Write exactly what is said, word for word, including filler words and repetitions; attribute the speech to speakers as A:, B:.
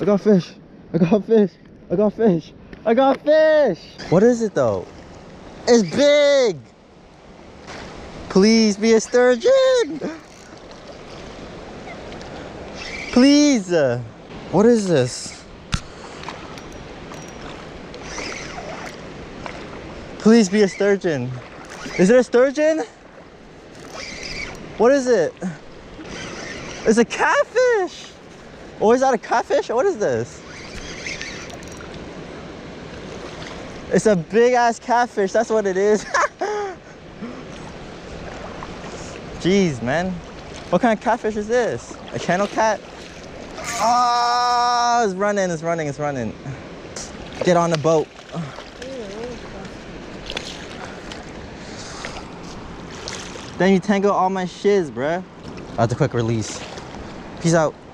A: I got fish. I got fish. I got fish. I got fish. What is it though? It's big. Please be a sturgeon. Please. What is this? Please be a sturgeon. Is it a sturgeon? What is it? It's a catfish. Or is that a catfish? What is this? It's a big ass catfish. That's what it is. Jeez, man. What kind of catfish is this? A channel cat? Oh, it's running, it's running, it's running. Get on the boat. Then you tangle all my shiz, bruh. That's a quick release. Peace out.